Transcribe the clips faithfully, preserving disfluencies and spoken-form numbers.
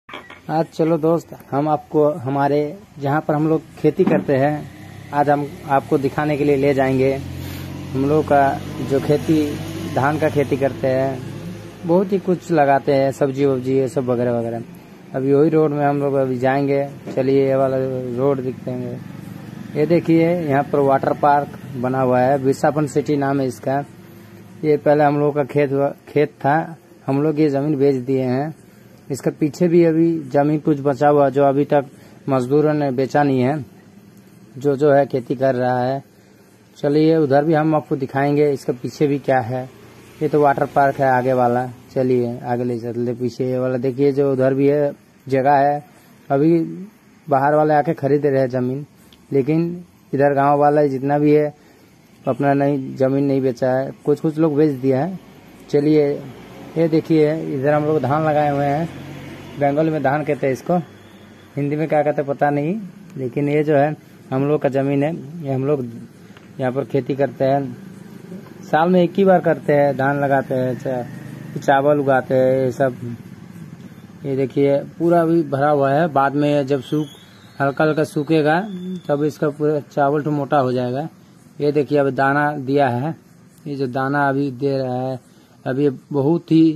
आज चलो दोस्त, हम आपको हमारे जहाँ पर हम लोग खेती करते हैं आज हम आपको दिखाने के लिए ले जाएंगे। हम लोग का जो खेती धान का खेती करते हैं, बहुत ही कुछ लगाते हैं, सब्जी वब्जी ये सब वगैरह वगैरह। अभी वही रोड में हम लोग अभी जाएंगे। चलिए, ये वाला रोड दिखते हैं। ये देखिए, यहाँ पर वाटर पार्क बना हुआ है, विशापन सिटी नाम है इसका। ये पहले हम लोग का खेत खेत था, हम लोग ये जमीन बेच दिए हैं। इसके पीछे भी अभी जमीन कुछ बचा हुआ जो अभी तक मजदूरों ने बेचा नहीं है, जो जो है खेती कर रहा है। चलिए, उधर भी हम आपको दिखाएंगे इसके पीछे भी क्या है। ये तो वाटर पार्क है आगे वाला। चलिए आगे ले चलते। पीछे ये वाला देखिए, जो उधर भी है जगह है। अभी बाहर वाले आके खरीद रहे हैं जमीन, लेकिन इधर गांव वाला जितना भी है अपना नहीं जमीन नहीं बेचा है, कुछ कुछ लोग बेच दिया है। चलिए, ये देखिए, इधर हम लोग धान लगाए हुए हैं। बंगाली में धान कहते हैं इसको, हिंदी में क्या कहते हैं पता नहीं, लेकिन ये जो है हम लोग का जमीन है। ये हम लोग यहाँ पर खेती करते हैं, साल में एक ही बार करते हैं, धान लगाते हैं, चा, चावल उगाते हैं, ये सब। ये देखिए पूरा अभी भरा हुआ है, बाद में जब सूख हल्का हल्का सूखेगा तब इसका पूरा चावल तो मोटा हो जाएगा। ये देखिए, अभी दाना दिया है, ये जो दाना अभी दे रहा है अभी बहुत ही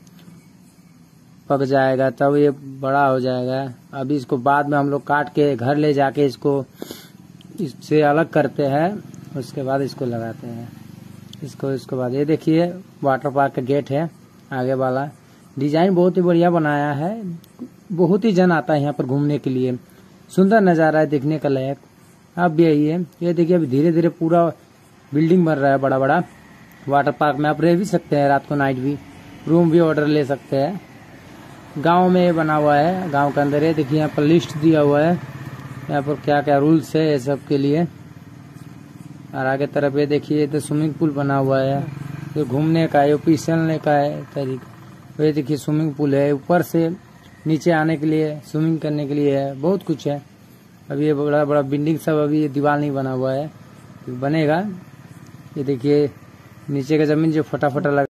पक जाएगा तब ये बड़ा हो जाएगा। अभी इसको बाद में हम लोग काट के घर ले जाके इसको इससे अलग करते हैं, उसके बाद इसको लगाते हैं इसको इसके बाद ये देखिए, वाटर पार्क का गेट है आगे वाला। डिजाइन बहुत ही बढ़िया बनाया है, बहुत ही जन आता है यहाँ पर घूमने के लिए। सुंदर नज़ारा है, देखने का लायक। आप भी आइए। ये देखिए, अभी धीरे धीरे पूरा बिल्डिंग बन रहा है बड़ा बड़ा। वाटर पार्क में आप रह भी सकते हैं, रात को नाइट भी रूम भी ऑर्डर ले सकते हैं। गांव में ये बना हुआ है, गांव के अंदर। ये देखिए, यहाँ पर लिस्ट दिया हुआ है, यहाँ पर क्या क्या रूल्स है ये सब के लिए। और आगे तरफ ये देखिए, तो स्विमिंग पूल बना हुआ है, ये घूमने का है, फिसलने का है तरीका। ये देखिए स्विमिंग पूल है, ऊपर से नीचे आने के लिए, स्विमिंग करने के लिए है, बहुत कुछ है। अभी ये बड़ा बड़ा बिल्डिंग सब, अभी दीवार नहीं बना हुआ है, बनेगा। ये देखिए नीचे का जमीन जो फटा फटा लगा